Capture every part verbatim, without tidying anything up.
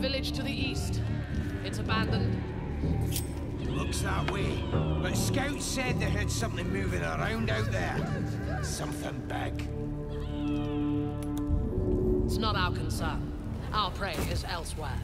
village to the east. It's abandoned. Looks that way. But scouts said they heard something moving around out there. Something big. It's not our concern. Our prey is elsewhere.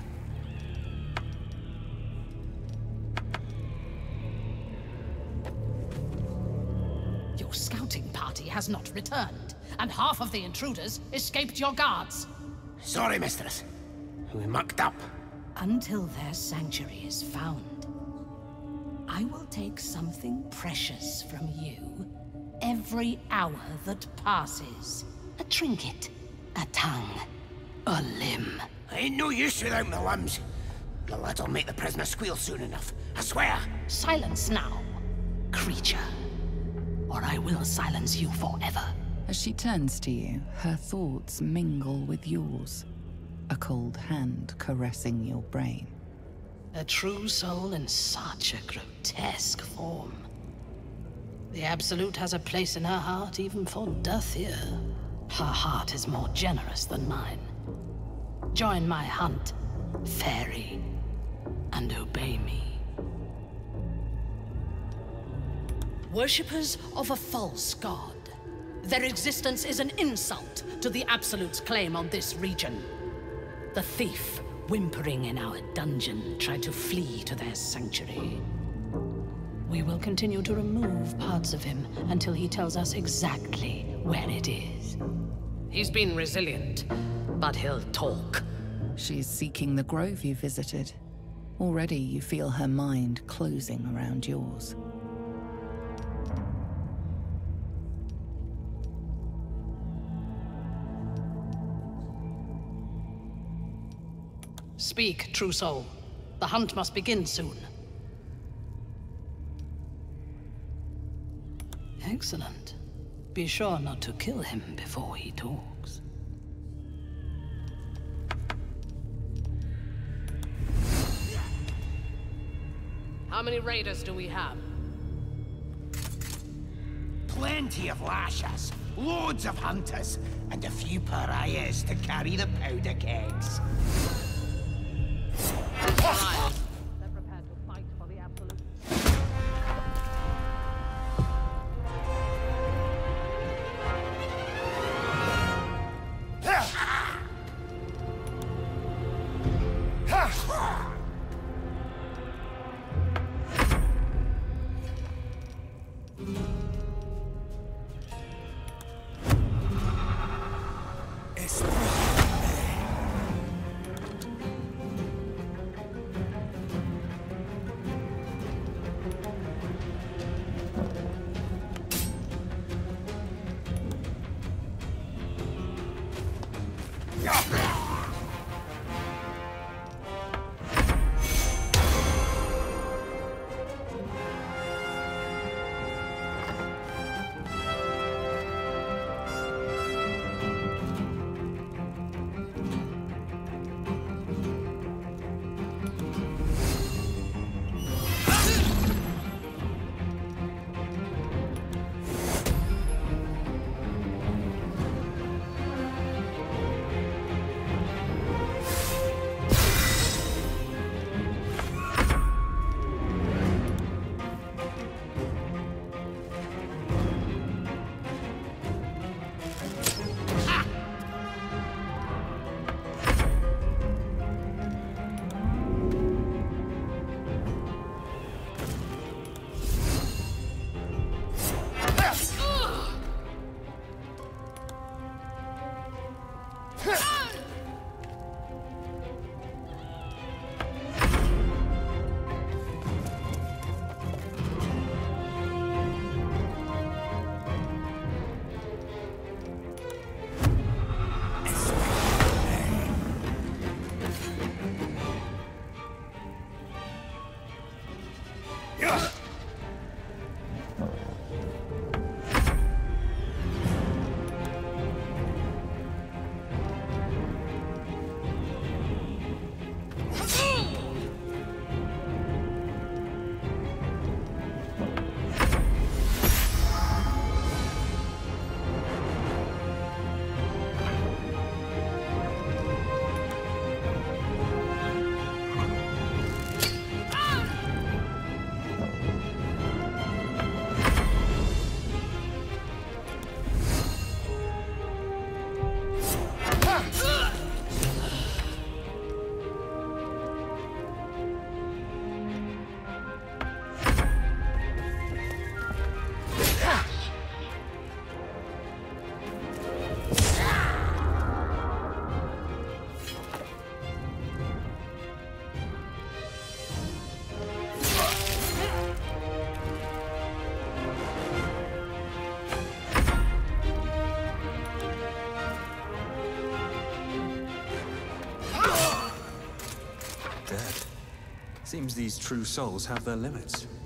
Your scouting party has not returned, and half of the intruders escaped your guards. Sorry, mistress. We mucked up. Until their sanctuary is found, I will take something precious from you every hour that passes. A trinket, a tongue, a limb. I ain't no use without my limbs. The lad'll make the prisoner squeal soon enough, I swear. Silence now, creature, or I will silence you forever. As she turns to you, her thoughts mingle with yours. A cold hand caressing your brain. A true soul in such a grotesque form. The Absolute has a place in her heart even for Dothier. Her heart is more generous than mine. Join my hunt, fairy, and obey me. Worshippers of a false god. Their existence is an insult to the Absolute's claim on this region. The thief, whimpering in our dungeon, tried to flee to their sanctuary. We will continue to remove parts of him until he tells us exactly where it is. He's been resilient, but he'll talk. She's seeking the grove you visited. Already you feel her mind closing around yours. Speak, true soul. The hunt must begin soon. Excellent. Be sure not to kill him before he talks. How many raiders do we have? Plenty of lashes, loads of hunters, and a few pariahs to carry the powder kegs. Allies. They're prepared to fight for the Absolute. Seems these true souls have their limits.